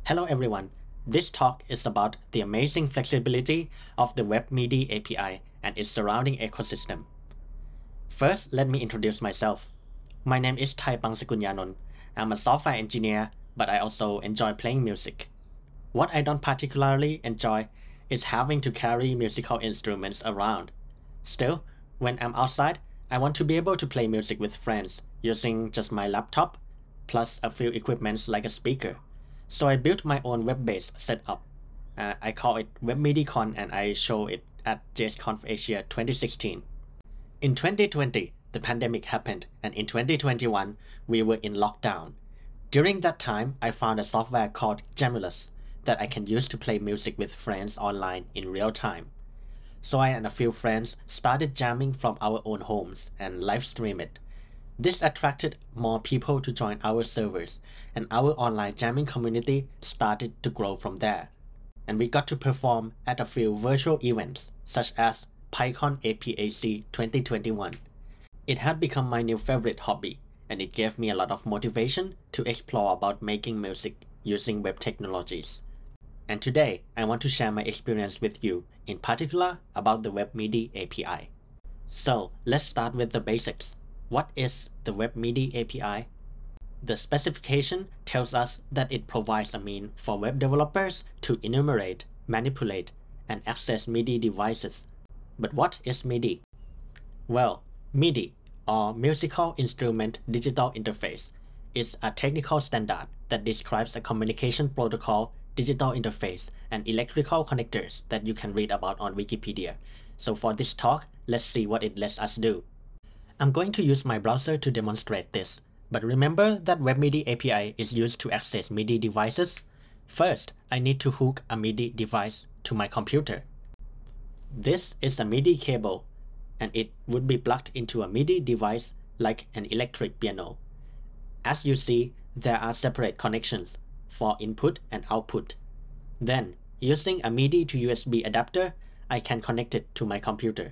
Hello everyone, this talk is about the amazing flexibility of the Web MIDI API and its surrounding ecosystem. First, let me introduce myself. My name is Thai Pangsakunyanon. I'm a software engineer, but I also enjoy playing music. What I don't particularly enjoy is having to carry musical instruments around. Still, when I'm outside, I want to be able to play music with friends using just my laptop, plus a few equipments like a speaker. So I built my own web-based setup. I call it WebMIDICon and I show it at JSConf Asia 2016. In 2020, the pandemic happened, and in 2021, we were in lockdown. During that time, I found a software called Jamulus that I can use to play music with friends online in real time. So I and a few friends started jamming from our own homes and live stream it. This attracted more people to join our servers, and our online jamming community started to grow from there. And we got to perform at a few virtual events, such as PyCon APAC 2021. It had become my new favorite hobby, and it gave me a lot of motivation to explore about making music using web technologies. And today, I want to share my experience with you, in particular about the Web MIDI API. So let's start with the basics. What is the Web MIDI API? The specification tells us that it provides a means for web developers to enumerate, manipulate, and access MIDI devices. But what is MIDI? Well, MIDI, or Musical Instrument Digital Interface, is a technical standard that describes a communication protocol, digital interface, and electrical connectors that you can read about on Wikipedia. So for this talk, let's see what it lets us do. I'm going to use my browser to demonstrate this, but remember that Web MIDI API is used to access MIDI devices. First, I need to hook a MIDI device to my computer. This is a MIDI cable, and it would be plugged into a MIDI device like an electric piano. As you see, there are separate connections for input and output. Then, using a MIDI to USB adapter, I can connect it to my computer.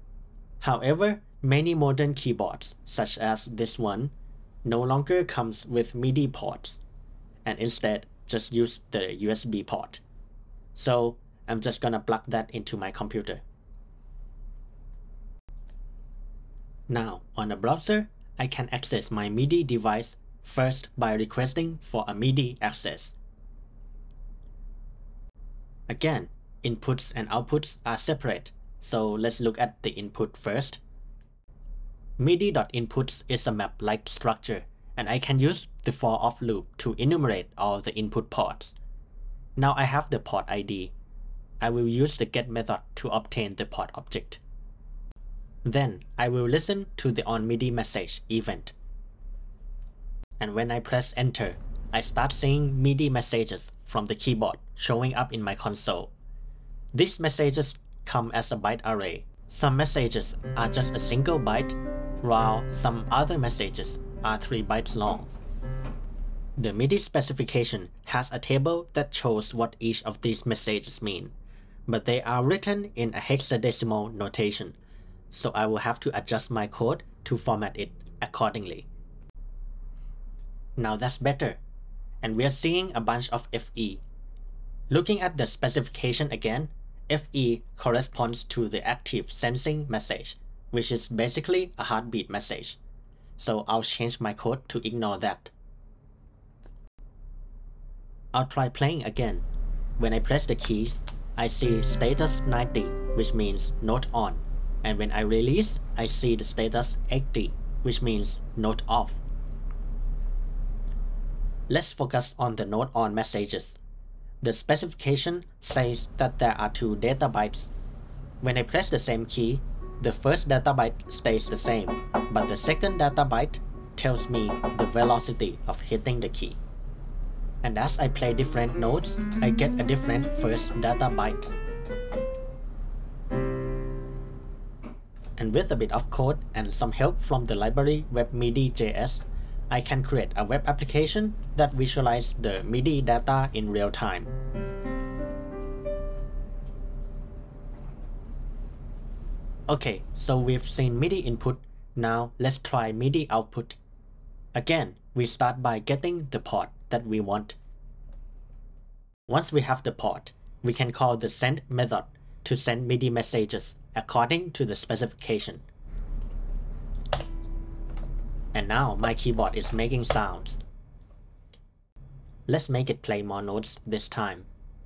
However, many modern keyboards, such as this one, no longer comes with MIDI ports, and instead just use the USB port. So I'm just gonna plug that into my computer. Now, on a browser, I can access my MIDI device first by requesting for a MIDI access. Again, inputs and outputs are separate, so let's look at the input first. MIDI.inputs is a map-like structure, and I can use the for-of loop to enumerate all the input ports. Now I have the port ID. I will use the get method to obtain the port object. Then I will listen to the onMIDI message event. And when I press enter, I start seeing MIDI messages from the keyboard showing up in my console. These messages come as a byte array. Some messages are just a single byte, while some other messages are 3 bytes long. The MIDI specification has a table that shows what each of these messages mean, but they are written in a hexadecimal notation, so I will have to adjust my code to format it accordingly. Now that's better, and we are seeing a bunch of FE. Looking at the specification again, FE corresponds to the active sensing message, which is basically a heartbeat message. So I'll change my code to ignore that. I'll try playing again. When I press the keys, I see status 90, which means note on. And when I release, I see the status 80, which means note off. Let's focus on the note on messages. The specification says that there are 2 data bytes. When I press the same key, the first data byte stays the same, but the second data byte tells me the velocity of hitting the key. And as I play different notes, I get a different first data byte. And with a bit of code and some help from the library WebMIDI.js, I can create a web application that visualizes the MIDI data in real time. Okay, so we've seen MIDI input, now let's try MIDI output. Again, we start by getting the port that we want. Once we have the port, we can call the send method to send MIDI messages according to the specification. And now my keyboard is making sounds. Let's make it play more notes this time.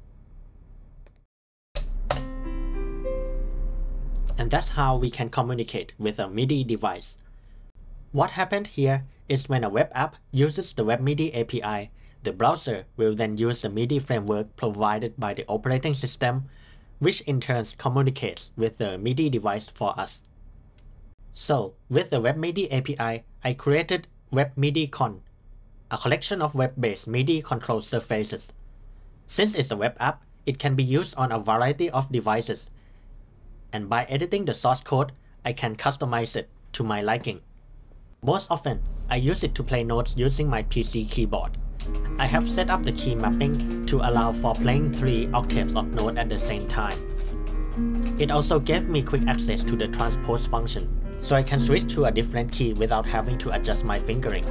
And that's how we can communicate with a MIDI device. What happened here is when a web app uses the Web MIDI API, the browser will then use the MIDI framework provided by the operating system, which in turn communicates with the MIDI device for us. So, with the Web MIDI API, I created WebMIDICon, a collection of web-based MIDI control surfaces. Since it's a web app, it can be used on a variety of devices, and by editing the source code, I can customize it to my liking. Most often, I use it to play notes using my PC keyboard. I have set up the key mapping to allow for playing 3 octaves of note at the same time. It also gave me quick access to the transpose function, so I can switch to a different key without having to adjust my fingering.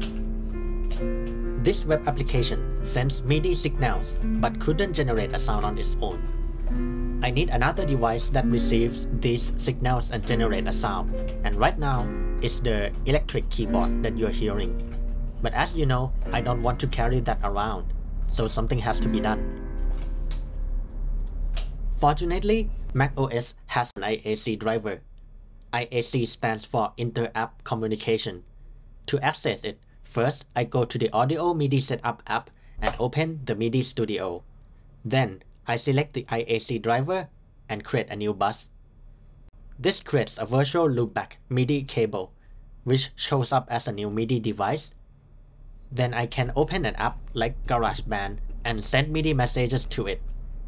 This web application sends MIDI signals but couldn't generate a sound on its own. I need another device that receives these signals and generate a sound, and right now it's the electric keyboard that you're hearing. But as you know, I don't want to carry that around, so something has to be done. Fortunately, macOS has an IAC driver. IAC stands for Inter-App Communication. To access it, first I go to the Audio MIDI Setup app and open the MIDI Studio. Then I select the IAC driver and create a new bus. This creates a virtual loopback MIDI cable, which shows up as a new MIDI device. Then I can open an app like GarageBand and send MIDI messages to it.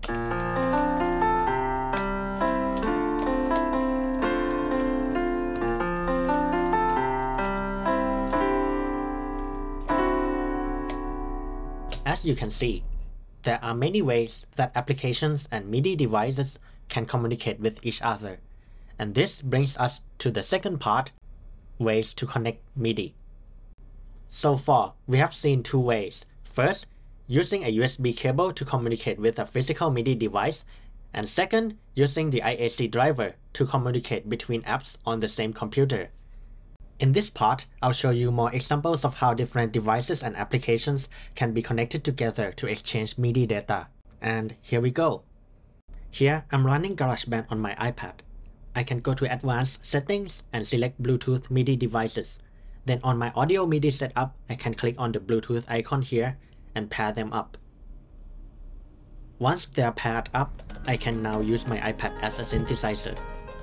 As you can see, there are many ways that applications and MIDI devices can communicate with each other. And this brings us to the second part, ways to connect MIDI. So far, we have seen 2 ways. First, using a USB cable to communicate with a physical MIDI device, and second, using the IAC driver to communicate between apps on the same computer. In this part, I'll show you more examples of how different devices and applications can be connected together to exchange MIDI data. And here we go. Here, I'm running GarageBand on my iPad. I can go to Advanced Settings and select Bluetooth MIDI devices. Then on my Audio MIDI setup, I can click on the Bluetooth icon here and pair them up. Once they are paired up, I can now use my iPad as a synthesizer.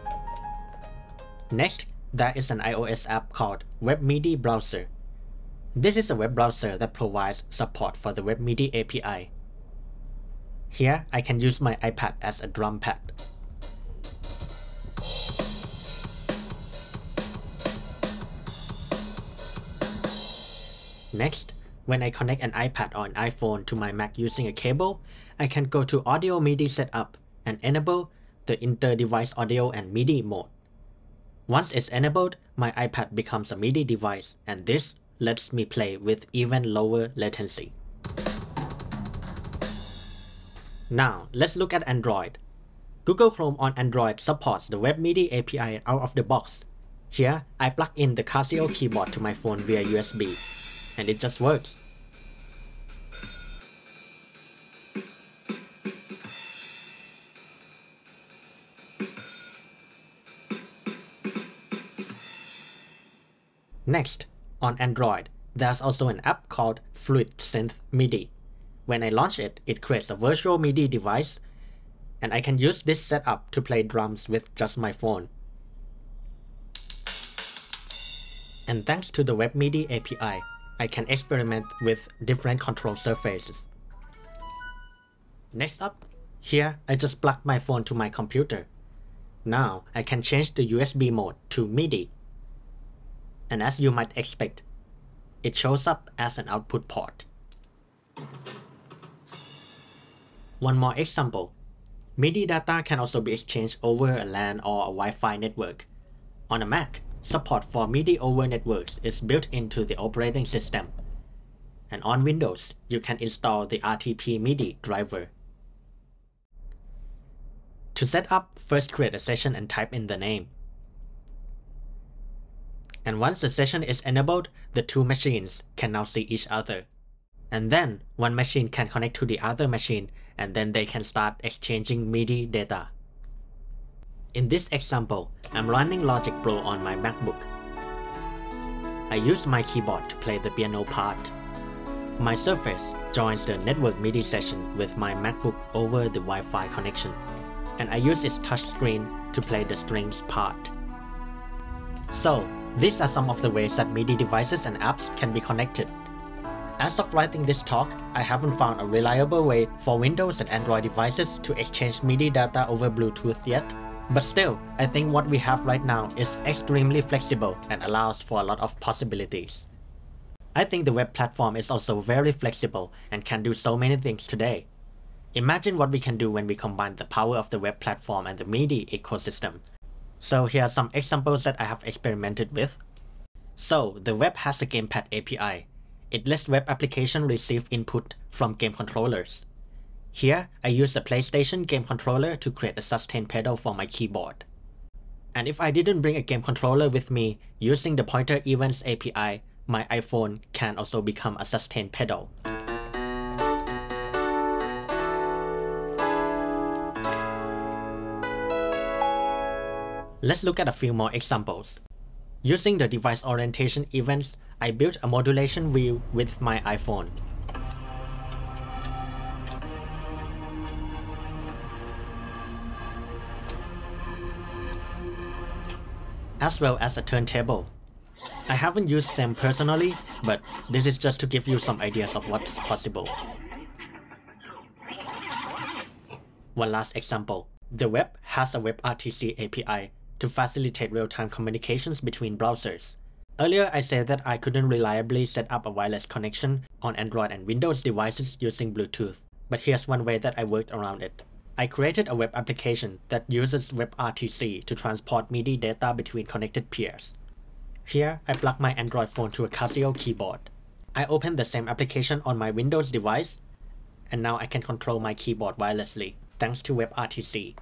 Next, there is an iOS app called Web MIDI Browser. This is a web browser that provides support for the Web MIDI API. Here, I can use my iPad as a drum pad. Next, when I connect an iPad or an iPhone to my Mac using a cable, I can go to Audio MIDI Setup and enable the inter-device audio and MIDI mode. Once it's enabled, my iPad becomes a MIDI device, and this lets me play with even lower latency. Now, let's look at Android. Google Chrome on Android supports the Web MIDI API out of the box. Here, I plug in the Casio keyboard to my phone via USB, and it just works. Next, on Android, there's also an app called FluidSynth MIDI. When I launch it, it creates a virtual MIDI device, and I can use this setup to play drums with just my phone. And thanks to the Web MIDI API, I can experiment with different control surfaces. Next up, here I just plug my phone to my computer. Now I can change the USB mode to MIDI. And as you might expect, it shows up as an output port. One more example. MIDI data can also be exchanged over a LAN or a Wi-Fi network. On a Mac, support for MIDI over networks is built into the operating system. and on Windows, you can install the RTP MIDI driver. To set up, first create a session and type in the name. And once the session is enabled, the two machines can now see each other. And then one machine can connect to the other machine, and then they can start exchanging MIDI data. In this example, I'm running Logic Pro on my MacBook. I use my keyboard to play the piano part. My Surface joins the network MIDI session with my MacBook over the Wi-Fi connection, and I use its touchscreen to play the strings part. So, these are some of the ways that MIDI devices and apps can be connected. As of writing this talk, I haven't found a reliable way for Windows and Android devices to exchange MIDI data over Bluetooth yet, but still, I think what we have right now is extremely flexible and allows for a lot of possibilities. I think the web platform is also very flexible and can do so many things today. Imagine what we can do when we combine the power of the web platform and the MIDI ecosystem. So here are some examples that I have experimented with. So the web has a Gamepad API. It lets web application receive input from game controllers. Here, I use a PlayStation game controller to create a sustain pedal for my keyboard. And if I didn't bring a game controller with me, using the Pointer Events API, my iPhone can also become a sustain pedal. Let's look at a few more examples. Using the device orientation events, I built a modulation wheel with my iPhone. As well as a turntable. I haven't used them personally, but this is just to give you some ideas of what's possible. One last example. The web has a WebRTC API to facilitate real-time communications between browsers. Earlier I said that I couldn't reliably set up a wireless connection on Android and Windows devices using Bluetooth, but here's one way that I worked around it. I created a web application that uses WebRTC to transport MIDI data between connected peers. Here, I plug my Android phone to a Casio keyboard. I open the same application on my Windows device, and now I can control my keyboard wirelessly, thanks to WebRTC.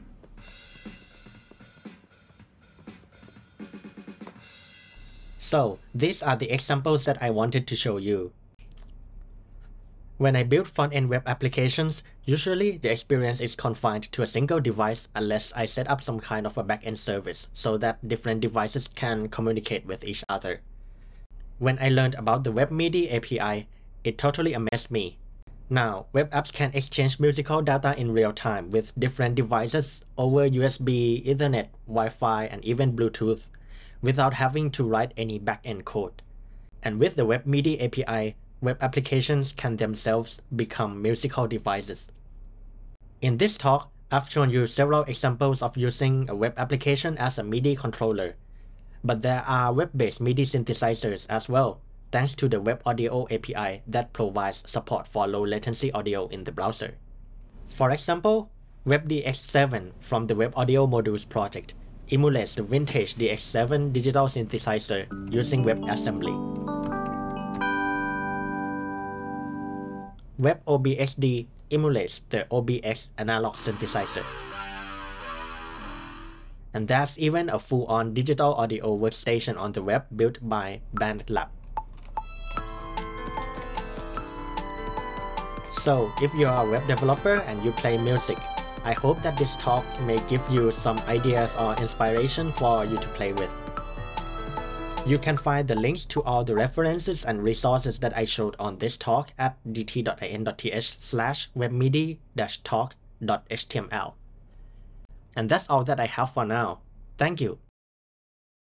So, these are the examples that I wanted to show you. When I build front-end web applications, usually the experience is confined to a single device unless I set up some kind of a back-end service so that different devices can communicate with each other. When I learned about the Web MIDI API, it totally amazed me. Now, web apps can exchange musical data in real time with different devices over USB, Ethernet, Wi-Fi, and even Bluetooth, without having to write any back-end code. And with the Web MIDI API, web applications can themselves become musical devices. In this talk, I've shown you several examples of using a web application as a MIDI controller. But there are web-based MIDI synthesizers as well, thanks to the Web Audio API that provides support for low latency audio in the browser. For example, WebDX7 from the Web Audio Modules project emulates the vintage DX7 digital synthesizer using WebAssembly. WebOBXD emulates the OBX analog synthesizer. And there's even a full-on digital audio workstation on the web built by BandLab. So, if you are a web developer and you play music, I hope that this talk may give you some ideas or inspiration for you to play with. You can find the links to all the references and resources that I showed on this talk at dt.in.th/webmidi-talk.html. And that's all that I have for now. Thank you.